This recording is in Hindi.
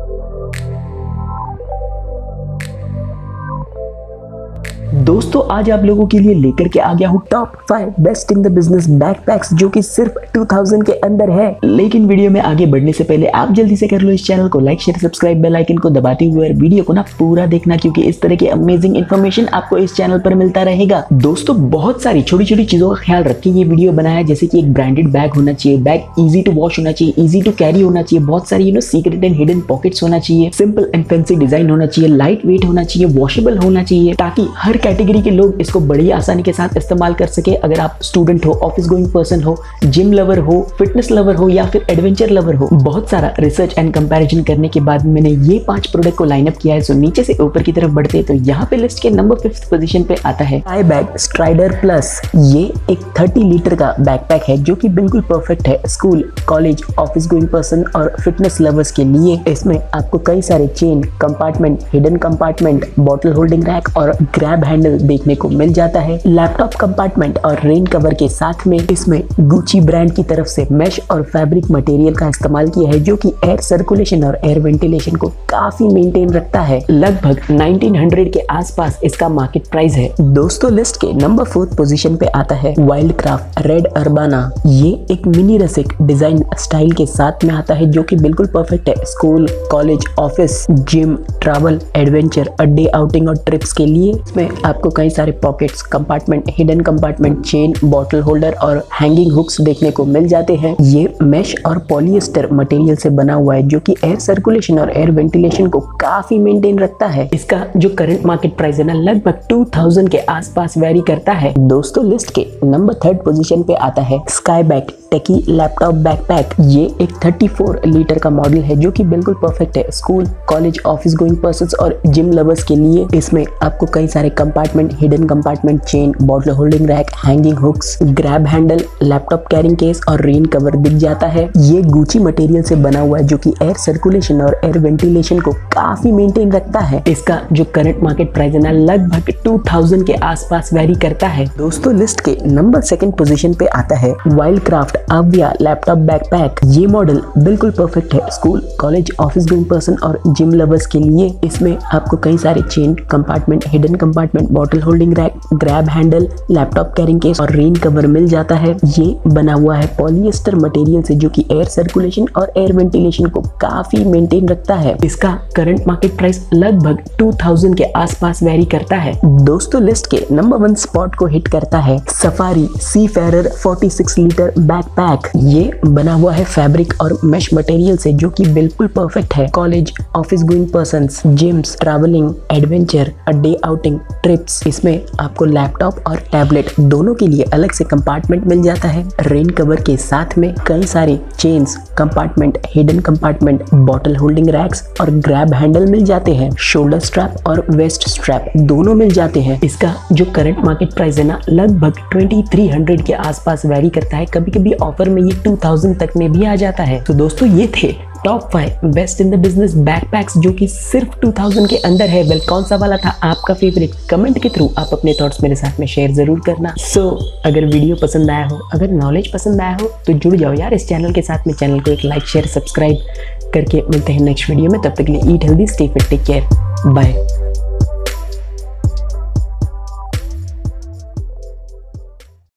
दोस्तों आज आप लोगों के लिए लेकर के आ गया हूँ top 5 best in the business backpacks जो कि सिर्फ 2000 के अंदर है। लेकिन वीडियो में आगे बढ़ने से पहले आप जल्दी से कर लो इस चैनल को like share subscribe bell icon को दबाते हुए वीडियो को ना पूरा देखना, क्योंकि इस तरह की अमेजिंग इन्फॉर्मेशन आपको इस चैनल पर मिलता रहेगा। दोस्तों बहुत सारी छोटी छोटी चीजों का ख्याल रख के ये वीडियो बनाया, जैसे कि एक ब्रांडेड बैग होना चाहिए, बैग इजी टू वॉश होना चाहिए, इजी टू कैरी होना चाहिए, बहुत सारी सीक्रेट एंड हिडन पॉकेट्स होना चाहिए, सिंपल एंड फैंसी डिजाइन होना चाहिए, लाइट वेट होना चाहिए, वॉशेबल होना चाहिए, ताकि हर कैटेगरी के लोग इसको बड़ी आसानी के साथ इस्तेमाल कर सके। अगर आप स्टूडेंट हो, ऑफिस गोइंग पर्सन हो, जिम लवर हो, फिटनेस लवर हो या फिर एडवेंचर लवर हो, बहुत सारा रिसर्च एंड कंपैरिजन करने के बाद मैंने ये 5 प्रोडक्ट को लाइन अप किया है। सो नीचे से ऊपर की तरफ बढ़ते हैं तो यहाँ पे लिस्ट के नंबर 5th पोजीशन पे आता है स्काई बैग स्ट्राइडर प्लस। ये एक 30 लीटर का बैकपैक है जो कि बिल्कुल परफेक्ट है school, college, office going person और फिटनेस लवर्स के लिए। इसमें आपको कई सारे chain, compartment, hidden compartment, bottle holding rack और ग्रैब हैंडल देखने को मिल जाता है। लैपटॉप कंपार्टमेंट और रेन कवर के साथ में इसमें गुची ब्रांड की तरफ से मेश और फैब्रिक मटेरियल का इस्तेमाल किया है जो कि एयर सर्कुलेशन और एयर वेंटिलेशन को काफी मेंटेन रखता है। लगभग 1900 के आसपास इसका मार्केट प्राइस है। दोस्तों लिस्ट के नंबर 4th पोजीशन पे आता है वाइल्ड क्राफ्ट रेड अर्बाना। ये एक मिनी रसिक डिजाइन स्टाइल के साथ में आता है जो कि बिल्कुल परफेक्ट है school, college, office, gym, travel, adventure, day outing और ट्रिप्स के लिए। इसमें आपको कई सारे pockets, compartment, hidden compartment, chain, bottle holder और हैंगिंग हुक्स देखने को मिल जाते हैं। ये मेश और पॉलिएस्टर मटेरियल से बना हुआ है जो कि एयर सर्कुलेशन और एयर वेंटिलेशन को काफी मेंटेन रखता है। इसका जो करंट मार्केट प्राइस है ना लगभग 2000 के आसपास वेरी करता है। दोस्तों लिस्ट के नंबर 3rd पोजीशन पे आता है sky bag techie laptop backpack. ये एक 34 लीटर का मॉडल है जो कि बिल्कुल परफेक्ट है school, college, office going persons और जिम लवर्स के लिए। इसमें आपको कई सारे compartment, hidden compartment, chain, bottle holding rack, hanging hooks, grab handle, laptop carrying case और रेन कवर दिख जाता है। ये गुची मटेरियल से बना हुआ है जो कि एयर सर्कुलेशन और एयर वेंटिलेशन को काफी मेंटेन रखता है। इसका जो करंट मार्केट प्राइस है ना लगभग 2000 के आसपास वेरी करता है। दोस्तों लिस्ट के नंबर 2nd पोजीशन पे आता है Wildcraft Avia laptop backpack. ये मॉडल बिल्कुल परफेक्ट है school, college, office going person और जिम लवर्स के लिए। इसमें आपको कई सारे chain, compartment, hidden compartment, bottle holding rack, grab handle, laptop carrying case और रेन कवर मिल जाता है। ये बना हुआ है पॉलिएस्टर मटेरियल से जो कि एयर सर्कुलेशन और एयर वेंटिलेशन को काफी मेंटेन रखता है। इसका करंट मार्केट प्राइस लगभग 2000 के आसपास वेरी करता है। दोस्तों लिस्ट के नंबर 1 स्पॉट को हिट करता है सफारी सीफेरर 46 लीटर बैकपैक। ये बना हुआ है फैब्रिक और मेश मटेरियल से जो कि बिल्कुल परफेक्ट है college, office going persons, gyms, travelling, adventure, day outing, trips. इसमें आपको लैपटॉप और टैबलेट दोनों के लिए अलग से कंपार्टमेंट मिल जाता है। रेन कवर के साथ में कई सारे chains, compartment, hidden compartment, bottle holding racks और ग्रैब हैंडल मिल जाते हैं। शोल्डर स्ट्रैप और वेस्ट स्ट्रैप दोनों मिल जाते हैं। इसका जो करंट मार्केट प्राइस है ना लगभग 2300 के आसपास वेरी करता है। कभी कभी ऑफर में ये 2000 तक में भी आ जाता है। तो दोस्तों ये थे top 5 best in the business backpacks जो कि सिर्फ 2000 के अंदर है। वेल कौन सा वाला था आपका फेवरेट? कमेंट के थ्रू आप अपने थॉट्स मेरे साथ में शेयर जरूर करना। अगर वीडियो पसंद आया हो, अगर नॉलेज पसंद आया हो तो जुड़ जाओ यार इस चैनल के साथ में। चैनल को एक लाइक शेयर सब्सक्राइब करके मिलते हैं नेक्स्ट वीडियो में। तब तक के लिए eat healthy, stay fit, take care, bye.